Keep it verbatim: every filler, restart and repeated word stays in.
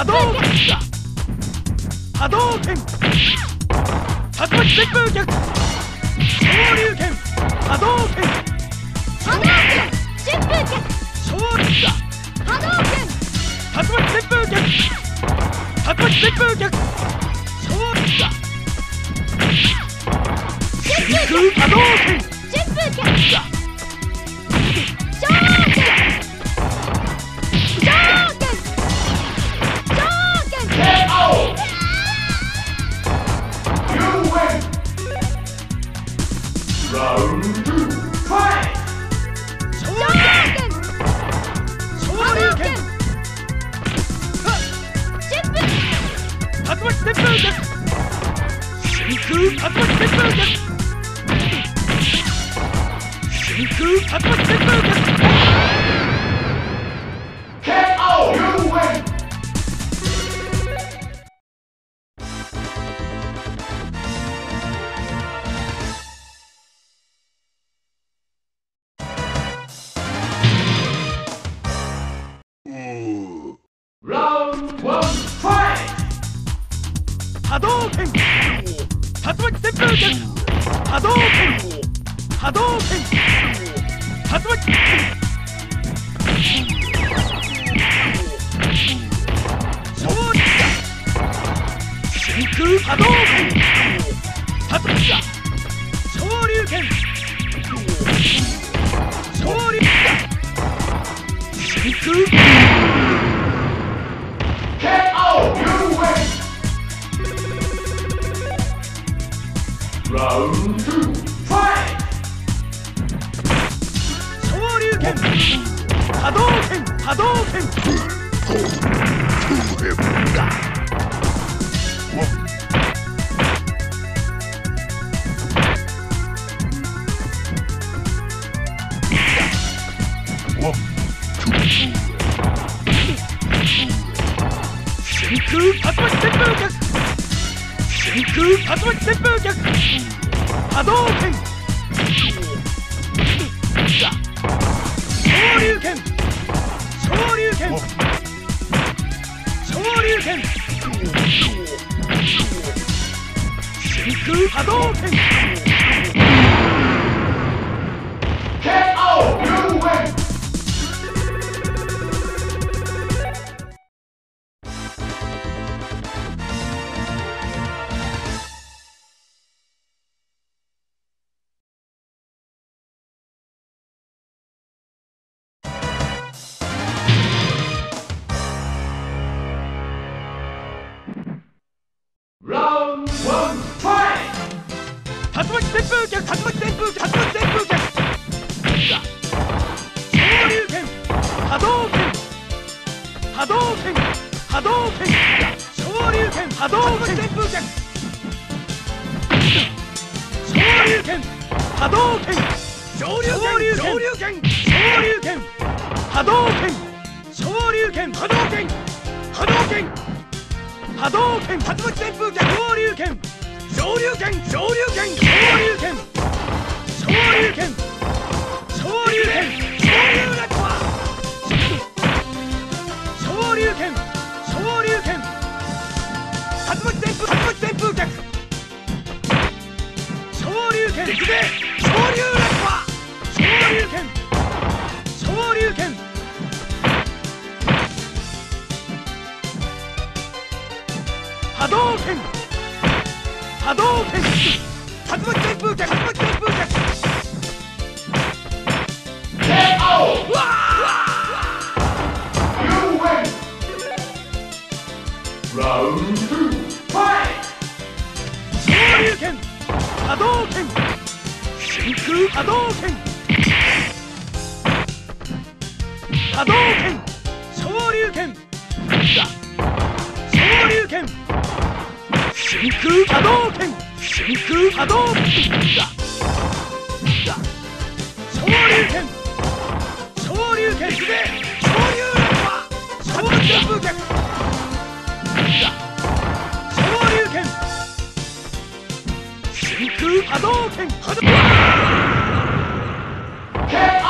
波動波動拳竜巻旋風脚昇竜拳波動拳波動拳旋風脚昇竜波動拳竜巻旋風脚竜巻旋風脚昇竜真空波動拳旋風脚昇拳昇拳昇拳ケーオー! You win! Round two, fight! 昇昇拳昇竜拳旋風竜巻旋風脚真空竜巻旋風脚真空竜巻旋風脚ケーオー! You win! Round one, fight! 波動拳竜巻旋風脚波動拳波動拳竜巻昇竜真空波動拳竜巻昇竜拳昇竜真空ケーオー! You win! Round two, fight! 昇竜拳波動拳波動拳真空竜巻旋風脚真空竜巻旋風脚波動拳昇竜拳昇竜拳昇竜拳真空波動拳ケーオー! You win! Round one, fight! 竜巻旋風脚竜巻旋風脚竜巻旋風脚昇竜拳波動拳波動拳波動拳昇竜拳波動拳旋風脚昇竜拳波動拳昇竜拳昇竜拳昇竜拳波動拳昇竜拳波動拳波動拳波動拳竜巻旋風脚昇竜拳昇竜拳昇竜拳昇竜拳昇竜拳昇竜拳昇竜レッパ昇竜拳昇竜拳竜巻旋風竜巻旋風脚昇竜拳陸で昇竜レッパ昇竜拳昇竜拳波動拳波動拳竜巻旋風脚竜巻旋風脚ケーオー! うわ You win! Round two, fight! 昇竜拳波動拳真空波動拳波動拳昇竜拳昇竜拳真空波動拳真空波動昇竜拳昇竜拳陸で昇竜レッパ竜巻旋風脚昇竜拳真空波動拳波動ケー